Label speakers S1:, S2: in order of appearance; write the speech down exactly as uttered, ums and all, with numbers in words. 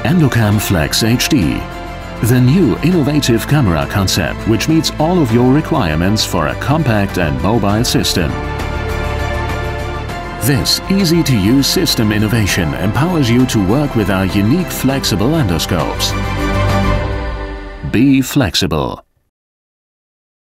S1: ENDOCAM Flex H D, the new innovative camera concept which meets all of your requirements for a compact and mobile system. This easy-to-use system innovation empowers you to work with our unique flexible endoscopes. Be flexible.